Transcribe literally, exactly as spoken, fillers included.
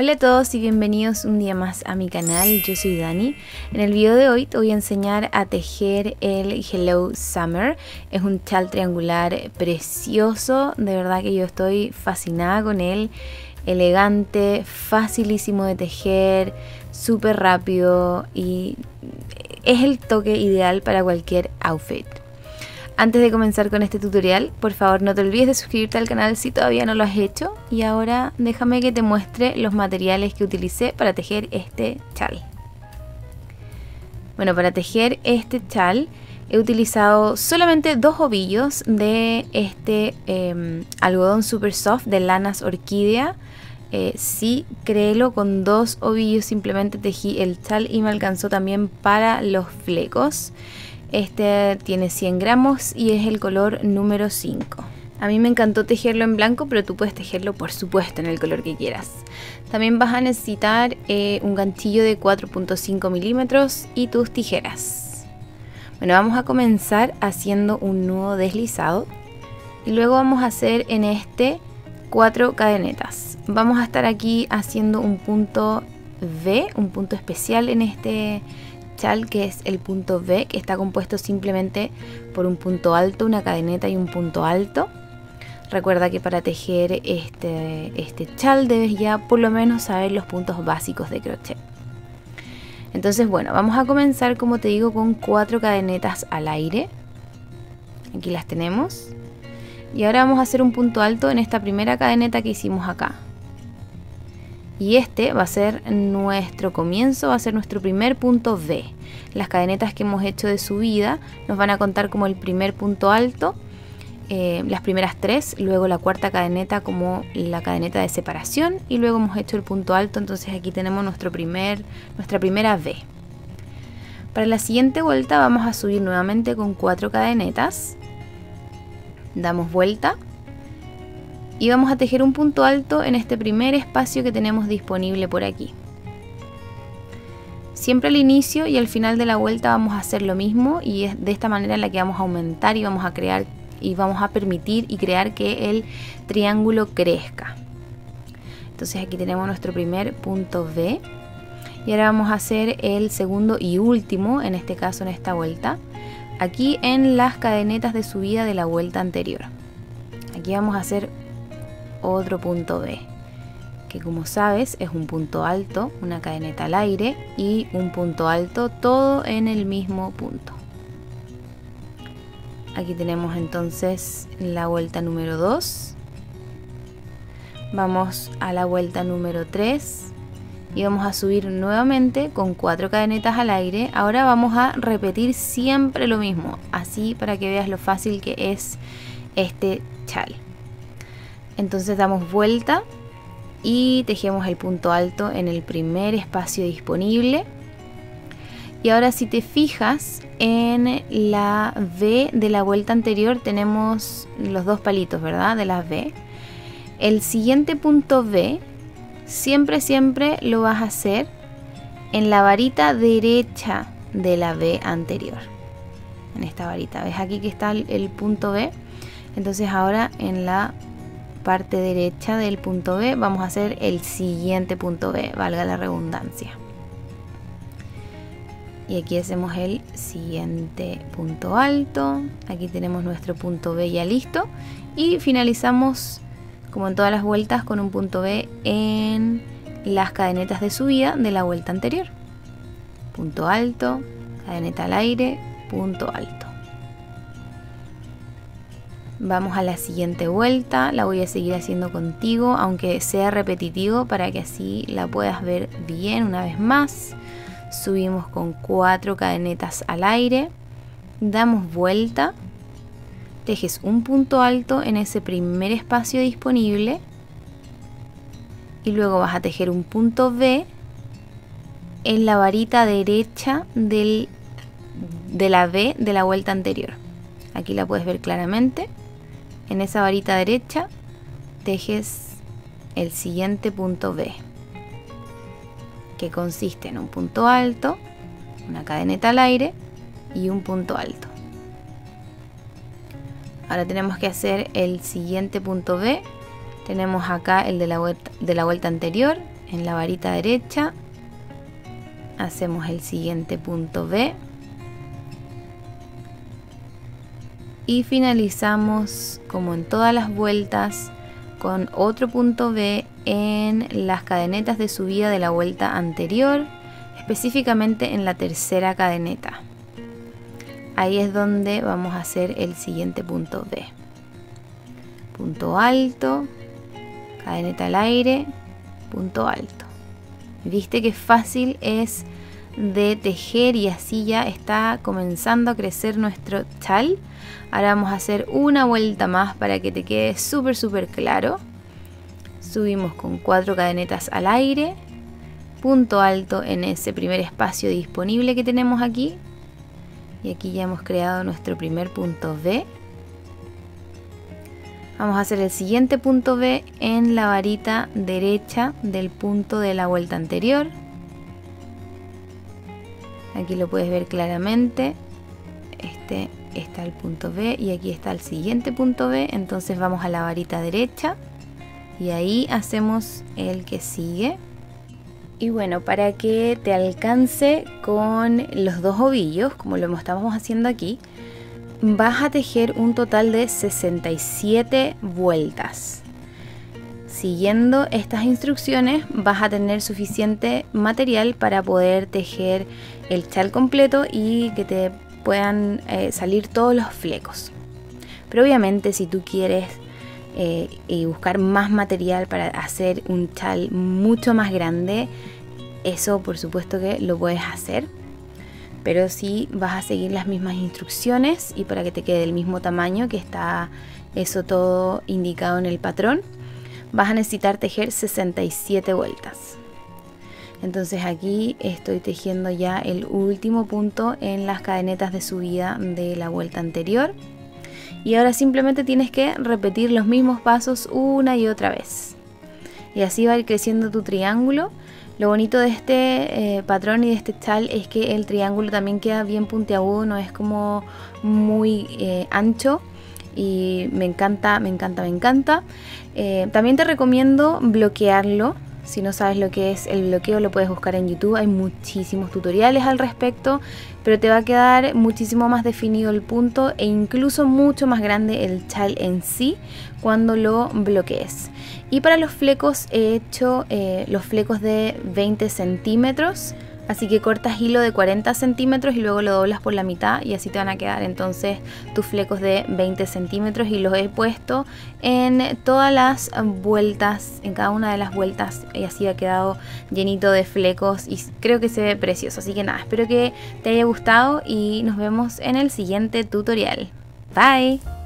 Hola a todos y bienvenidos un día más a mi canal, yo soy Dani. En el video de hoy te voy a enseñar a tejer el Hello Summer. Es un chal triangular precioso, de verdad que yo estoy fascinada con él. Elegante, facilísimo de tejer, súper rápido y es el toque ideal para cualquier outfit. Antes de comenzar con este tutorial, por favor no te olvides de suscribirte al canal si todavía no lo has hecho. Y ahora déjame que te muestre los materiales que utilicé para tejer este chal. Bueno, para tejer este chal he utilizado solamente dos ovillos de este eh, algodón super soft de Lanas Orquídea. Eh, sí, créelo, con dos ovillos simplemente tejí el chal y me alcanzó también para los flecos. Este tiene cien gramos y es el color número cinco. A mí me encantó tejerlo en blanco, pero tú puedes tejerlo por supuesto en el color que quieras. También vas a necesitar eh, un ganchillo de cuatro punto cinco milímetros y tus tijeras. Bueno, vamos a comenzar haciendo un nudo deslizado y luego vamos a hacer en este cuatro cadenetas. Vamos a estar aquí haciendo un punto V, un punto especial en este chal, que es el punto V, que está compuesto simplemente por un punto alto, una cadeneta y un punto alto. Recuerda que para tejer este, este chal debes ya por lo menos saber los puntos básicos de crochet. Entonces, bueno, vamos a comenzar, como te digo, con cuatro cadenetas al aire. Aquí las tenemos. Y ahora vamos a hacer un punto alto en esta primera cadeneta que hicimos acá. Y este va a ser nuestro comienzo, va a ser nuestro primer punto V. Las cadenetas que hemos hecho de subida nos van a contar como el primer punto alto, eh, las primeras tres, luego la cuarta cadeneta como la cadeneta de separación y luego hemos hecho el punto alto, entonces aquí tenemos nuestro primer, nuestra primera V. Para la siguiente vuelta vamos a subir nuevamente con cuatro cadenetas, damos vuelta. Y vamos a tejer un punto alto en este primer espacio que tenemos disponible por aquí. Siempre al inicio y al final de la vuelta vamos a hacer lo mismo y es de esta manera en la que vamos a aumentar y vamos a crear y vamos a permitir y crear que el triángulo crezca. Entonces aquí tenemos nuestro primer punto V y ahora vamos a hacer el segundo y último, en este caso en esta vuelta, aquí en las cadenetas de subida de la vuelta anterior. Aquí vamos a hacer otro punto V, que como sabes es un punto alto, una cadeneta al aire y un punto alto, todo en el mismo punto. Aquí tenemos entonces la vuelta número dos. Vamos a la vuelta número tres y vamos a subir nuevamente con cuatro cadenetas al aire. Ahora vamos a repetir siempre lo mismo, así para que veas lo fácil que es este chal. Entonces damos vuelta y tejemos el punto alto en el primer espacio disponible. Y ahora si te fijas en la V de la vuelta anterior tenemos los dos palitos, ¿verdad? De la V. El siguiente punto V siempre siempre lo vas a hacer en la varita derecha de la V anterior. En esta varita, ¿ves aquí que está el, el punto V? Entonces ahora en la parte derecha del punto V vamos a hacer el siguiente punto V, valga la redundancia. Y aquí hacemos el siguiente punto alto. Aquí tenemos nuestro punto V ya listo y finalizamos como en todas las vueltas con un punto V en las cadenetas de subida de la vuelta anterior. Punto alto, cadeneta al aire, punto alto. Vamos a la siguiente vuelta, la voy a seguir haciendo contigo, aunque sea repetitivo para que así la puedas ver bien una vez más. Subimos con cuatro cadenetas al aire, damos vuelta, tejes un punto alto en ese primer espacio disponible y luego vas a tejer un punto V en la varita derecha del, de la V de la vuelta anterior. Aquí la puedes ver claramente. En esa varita derecha tejes el siguiente punto V, que consiste en un punto alto, una cadeneta al aire y un punto alto. Ahora tenemos que hacer el siguiente punto V. Tenemos acá el de la vuelta, de la vuelta anterior, En la varita derecha hacemos el siguiente punto B y finalizamos, como en todas las vueltas, con otro punto B en las cadenetas de subida de la vuelta anterior, específicamente en la tercera cadeneta. Ahí es donde vamos a hacer el siguiente punto B. Punto alto, cadeneta al aire, punto alto. ¿Viste qué fácil es de tejer? Y así ya está comenzando a crecer nuestro chal. Ahora vamos a hacer una vuelta más para que te quede súper súper claro. Subimos con cuatro cadenetas al aire, punto alto en ese primer espacio disponible que tenemos aquí. Y aquí ya hemos creado nuestro primer punto B. Vamos a hacer el siguiente punto B en la varita derecha del punto de la vuelta anterior. Aquí lo puedes ver claramente. Este está el punto B y aquí está el siguiente punto B. Entonces vamos a la varita derecha y ahí hacemos el que sigue. Y bueno, para que te alcance con los dos ovillos, como lo estamos haciendo aquí, vas a tejer un total de sesenta y siete vueltas. Siguiendo estas instrucciones vas a tener suficiente material para poder tejer el chal completo y que te puedan eh, salir todos los flecos. Pero obviamente si tú quieres eh, y buscar más material para hacer un chal mucho más grande, eso por supuesto que lo puedes hacer, pero si vas a seguir las mismas instrucciones y para que te quede del mismo tamaño que está eso todo indicado en el patrón, vas a necesitar tejer sesenta y siete vueltas. Entonces aquí estoy tejiendo ya el último punto en las cadenetas de subida de la vuelta anterior. Y ahora simplemente tienes que repetir los mismos pasos una y otra vez. Y así va a ir creciendo tu triángulo. Lo bonito de este eh, patrón y de este chal es que el triángulo también queda bien puntiagudo, no es como muy eh, ancho. Y me encanta, me encanta, me encanta. Eh, también te recomiendo bloquearlo. Si no sabes lo que es el bloqueo, lo puedes buscar en YouTube. Hay muchísimos tutoriales al respecto, pero te va a quedar muchísimo más definido el punto e incluso mucho más grande el chal en sí cuando lo bloquees. Y para los flecos he hecho eh, los flecos de veinte centímetros. Así que cortas hilo de cuarenta centímetros y luego lo doblas por la mitad y así te van a quedar entonces tus flecos de veinte centímetros, y los he puesto en todas las vueltas, en cada una de las vueltas, y así ha quedado llenito de flecos y creo que se ve precioso. Así que nada, espero que te haya gustado y nos vemos en el siguiente tutorial. Bye.